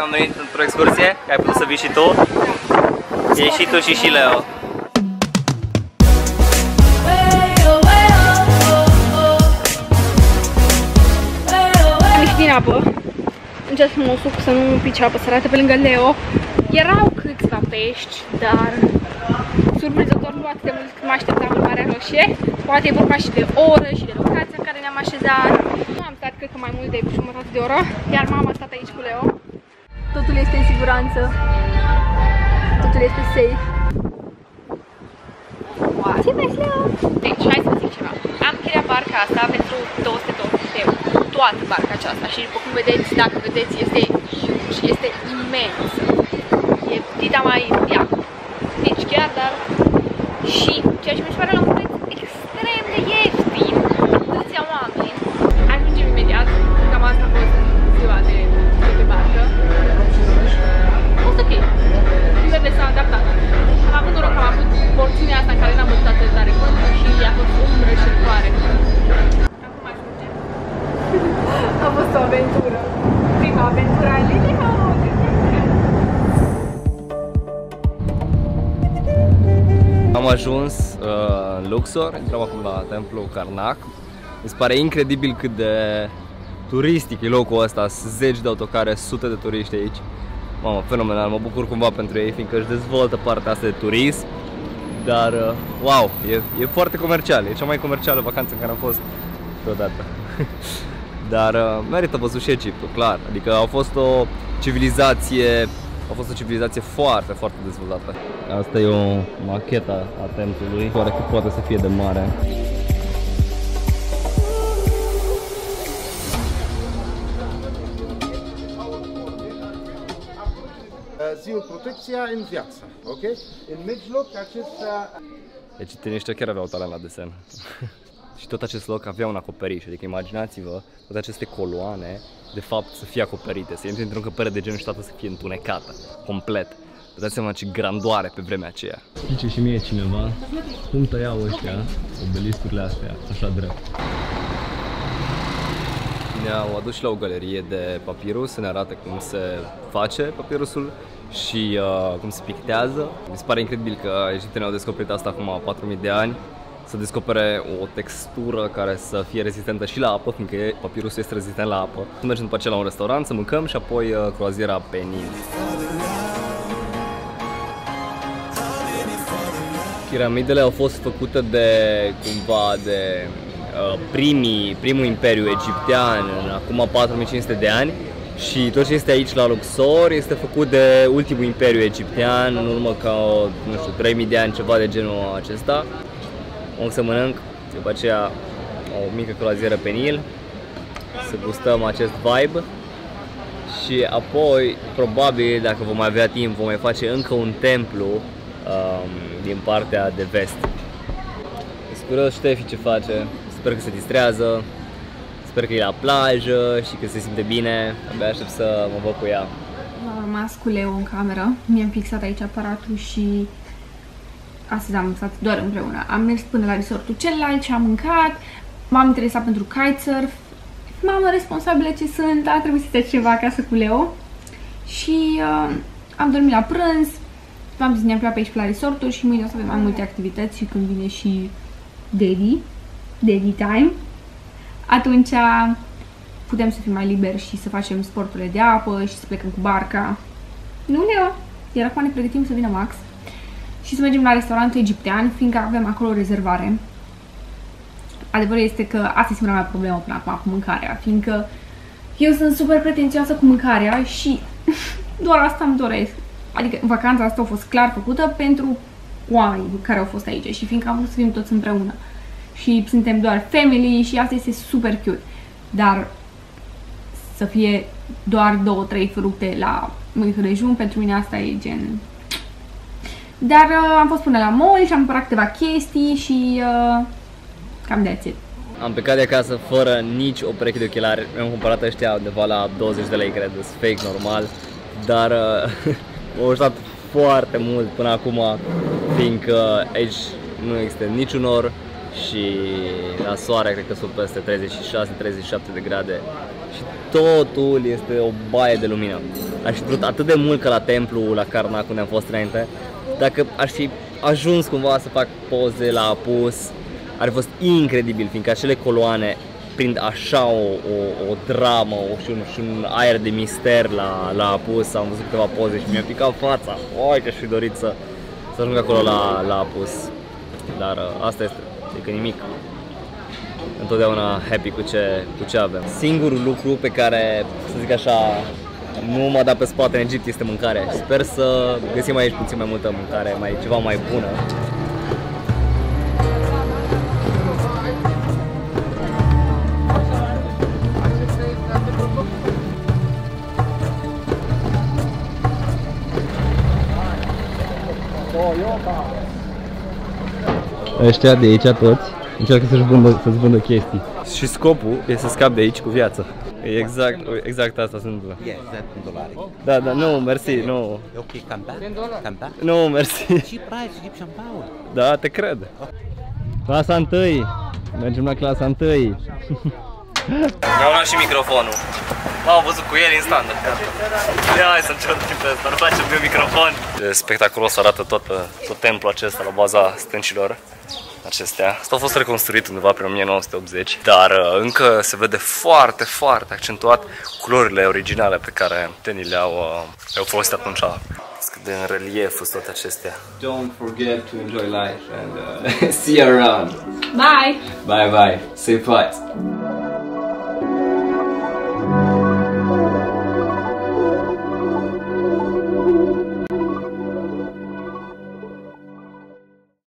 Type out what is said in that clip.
am venit într-o excursie, ai putut să vii și tu. E și tu și Leo. Din apă, încerc să mă usuc să nu pice apă sărată pe lângă Leo. Erau câțiva pești, dar surprinzător nu atât de mult cât mă așteptam în Marea Roșie. Poate e vorba și de oră și de locația în care ne-am așezat. Nu am stat, cred că mai mult de jumătate de oră, iar mama a stat aici cu Leo. Totul este în siguranță, totul este safe. Wow. Ce vezi, Leo? Deci, hai să vă zic ceva. Am chiriat barca asta pentru 220 de euro. Toată barca aceasta și după cum vedeți, dacă vedeți, este huge, este imensă. E dita mai iată. Deci chiar, dar și ceea ce mi se pare la un preț extrem de ieftin. Atâția oameni. Ajungem imediat, cam asta a fost ziua de pe barcă. A fost ok. Din vede s-a adaptat. Am avut noroc că am avut porțiunea asta în care n-am văzut atât de tare vânt și a fost umbră și floare. A fost o aventură. Prima aventură a Lili. Am ajuns în Luxor, intrăm acum la templul Karnak. Mi se pare incredibil cât de turistic e locul ăsta, zeci de autocare, sute de turiști aici. Mamă, fenomenal, mă bucur cumva pentru ei, fiindcă își dezvoltă partea asta de turism. Dar, wow, e foarte comercial, e cea mai comercială vacanță în care am fost vreodată. Dar merită văzut și Egiptul, clar, adică a fost o civilizație foarte, foarte dezvoltată. Asta e o machetă a templului, oare cât poate să fie de mare. Ziua protecția în viață, ok? În mijloc acesta... Deci tiniștea chiar aveau talent la desen. Și tot acest loc avea un acoperiș, adică imaginați-vă toate aceste coloane, de fapt, să fie acoperite, să intri într-o încăpere de genul și toată să fie întunecată, complet. Vă dați seama ce grandoare pe vremea aceea. Zice și mie cineva cum tăiau ăștia obeliscurile astea, așa drept. Ne-au adus și la o galerie de papirus să ne arate cum se face papirusul și cum se pictează. Mi se pare incredibil că egiptenii au descoperit asta acum 4000 de ani. Să descopere o textură care să fie rezistentă și la apă, fiindcă papirusul este rezistent la apă. Să mergem după aceea la un restaurant, să mâncăm și apoi croaziera pe Nil. Piramidele au fost făcute de primul imperiu egiptean în acum 4500 de ani și tot ce este aici la Luxor este făcut de ultimul imperiu egiptean în urmă ca nu știu, 3000 de ani, ceva de genul acesta. O să mănânc, după aceea o mică croazieră pe Nil, să gustăm acest vibe și apoi, probabil, dacă vom mai avea timp, vom mai face încă un templu din partea de vest. Sunt curios Ștefi ce face, sper că se distrează, sper că e la plajă și că se simte bine, abia aștept să mă văd cu ea. Am rămas cu Leo în cameră, mi-am fixat aici aparatul și astăzi am stat doar împreună. Am mers până la resortul celălalt și am mâncat, m-am interesat pentru kitesurf. Mamă responsabilă ce sunt, a trebuit să stea ceva acasă cu Leo și am dormit la prânz. V-am zis, ne-am plecat pe aici pe la resortul și mâine o să avem mai multe activități și când vine și daddy time, atunci putem să fim mai liberi și să facem sporturile de apă și să plecăm cu barca. Nu, Leo? Iar acum ne pregătim să vină Max și să mergem la restaurantul egiptean, fiindcă avem acolo o rezervare. Adevărul este că asta e singura mea problemă până acum cu mâncarea, fiindcă eu sunt super pretențioasă cu mâncarea și doar asta îmi doresc. Adică vacanța asta a fost clar făcută pentru oamenii care au fost aici și fiindcă am vrut să fim toți împreună. Și suntem doar family și asta este super cute. Dar să fie doar 2-3 fructe la Crăciun, pentru mine asta e gen... Dar am fost până la mall și am cumpărat câteva chestii și cam that's it. Am plecat de acasă fără nici o pereche de ochelari, mi-am cumpărat ăștia undeva la 20 de lei, cred, fake normal, dar m-au ajutat foarte mult până acum, fiindcă aici nu există niciun nor și la soare cred că sunt peste 36-37 de grade și totul este o baie de lumină. Aș fi vrut atât de mult ca la templu, la Karnak, unde am fost înainte. Dacă aș fi ajuns cumva să fac poze la apus, ar fi fost incredibil, fiindcă acele coloane prind așa o dramă și un aer de mister la apus. Am văzut câteva poze și mi-a picat fața. Oi, că aș fi dorit să ajung acolo la apus. Dar asta este, adică nimic. Întotdeauna happy cu ce avem. Singurul lucru pe care, să zic așa, nu m-a dat pe spate în Egipt este mâncare. Sper să găsim aici puțin mai multă mâncare, ceva mai bună. Ăștia de aici toți încearcă să-ți vândă chestii. Și scopul e să scapi de aici cu viață. Exact asta se întâmplă. Yes, that $10. Da, nu, mersi, nu. Okay, come back. Come back. Nu, mersi. Cheap price, Egyptian pound. Da, te cred. Clasa 1. Mergem la clasa 1. Mi-am luat și microfonul. M-am văzut cu el instant. Hai să încerc timp ăsta, nu facem eu microfon. Spectaculos arată tot templul acesta la baza stâncilor acestea. Asta a fost reconstruit undeva prin 1980, dar încă se vede foarte, foarte accentuat culorile originale pe care tenii le-au folosit atunci. Cât de în relief sunt toate acestea. Don't forget to enjoy life and see you around. Bye! Bye bye. Safe flights.